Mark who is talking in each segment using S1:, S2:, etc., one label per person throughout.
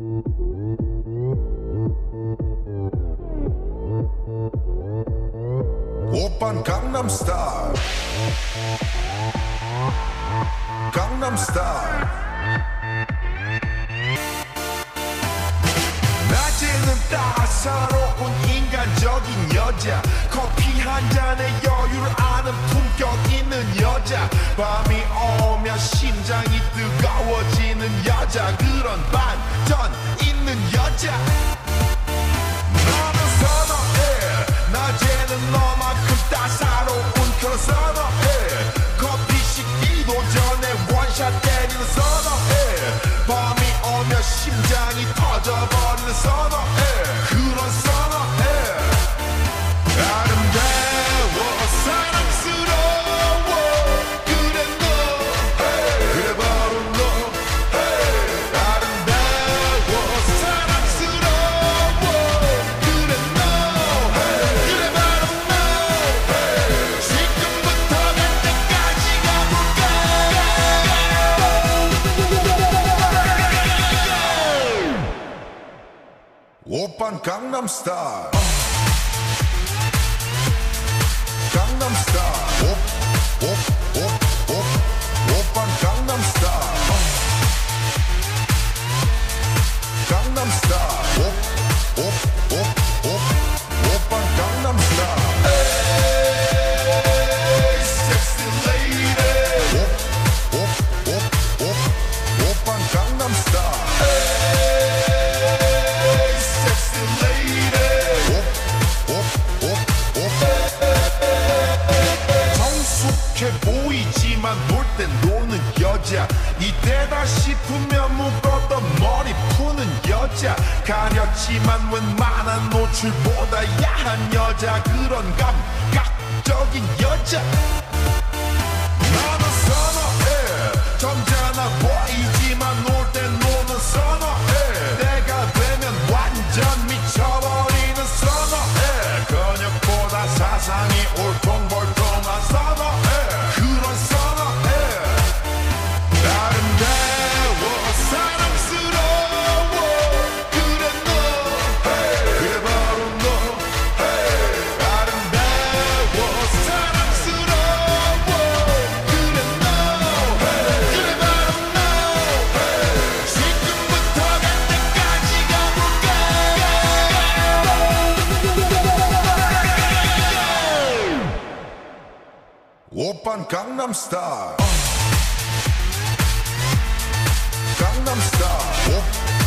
S1: 오빤 강남스타일 강남스타일 낮에는 따사로운 인간적인 여자 커피 한 잔에 여유를 아는 품격 있는 여자 밤이 오면 심장이 뜨거워지는 여자 그런 반전 있는 여자 너는 선호해 낮에는 너만큼 따사로운 그런 선호해 커피 식기도 전에 원샷 때리는 선호해 밤이 오면 심장이 터져버리는 선호해 그런 선호해 아름다워 사랑스러워 그래 너 그래 바로 너 아름다워 사랑스러워 그래 너 그래 바로 너 지금부터 갈 때까지 가볼까 오빤 강남스타일 강남스타일 오빤 강남스타일 강남스타일 오빤 강남스타일 에이 섹시 레이디 오빤 강남스타일 에이 섹시 레이디 정숙해 보이지만 놀 땐 노는 여자 이때다 싶으면 묶었던 머리 푸는 여자 가렸지만 웬만한 노출보다 야한 여자 그런 감각적인 여자 나는 선호해 점잖아 보이지만 놀 땐 노는 선호해 내가 되면 완전 미쳐버리는 선호해 근육보다 사상이 울퉁불퉁한 선호해 그런 선호해 아름다워 사랑스러워 그래 너 그래 바로 너 아름다워 사랑스러워 그래 너 그래 바로 너 지금부터 갈 때까지 가볼까 오빤 강남스타일 강남스타일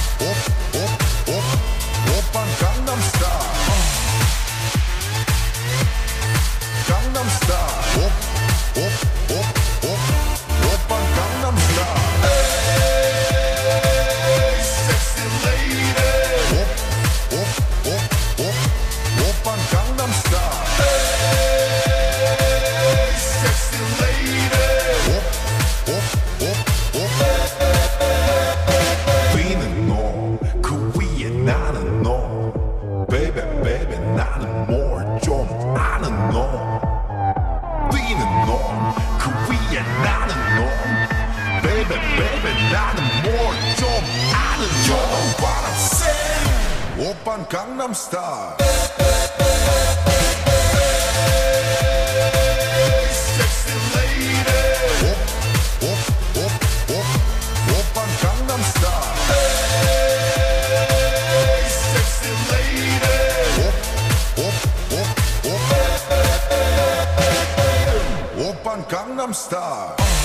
S1: 오빤 강남스타일 강남스타일 오빤 강남스타일 에이 섹시 레이디 오빤 강남스타일 에이 섹시 레이디 위는 너 그 위에 나는 너 baby baby 나는 뭘 좀 아는 너 위는 너 그 위에 나는 너 baby baby 나는 뭘 좀 아는 너 You know what I'm saying 오빤 강남스타일 섹시 레이디 오빤 강남스타일 섹시 레이디 오빤 강남스타일